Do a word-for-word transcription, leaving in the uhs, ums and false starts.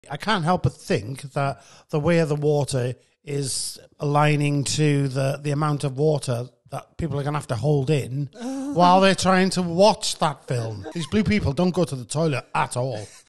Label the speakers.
Speaker 1: I can't help but think that the way of the water is aligning to the, the amount of water that people are going to have to hold in while they're trying to watch that film. These blue people don't go to the toilet at all.